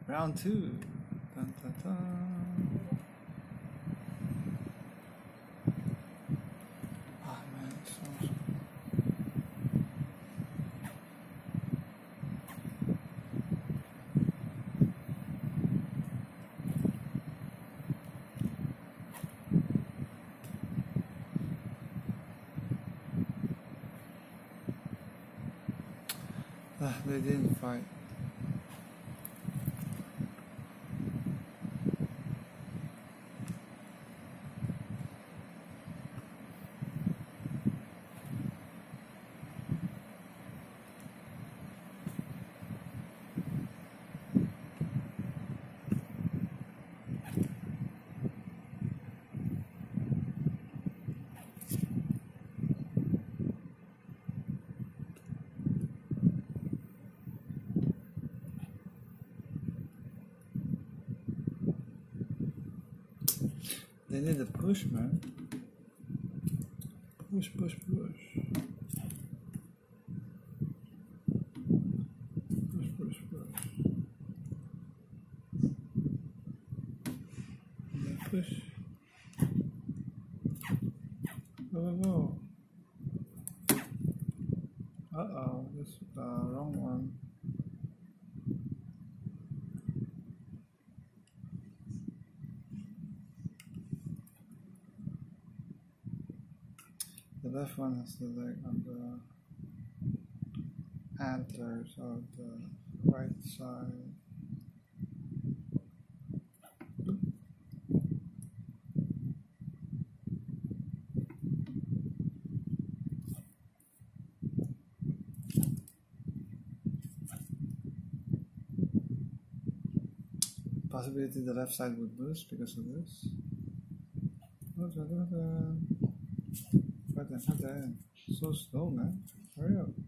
Round 2. Dun, dun, dun. Ah man, it smells. They didn't fight. They need a push, man. Push, push, push. Push, push, push. And then push. Go, go, go. Uh-oh, this is the wrong one. The left one has the leg on the antlers of the right side. Possibility the left side would boost because of this. Right then. So slow, man. Hurry up.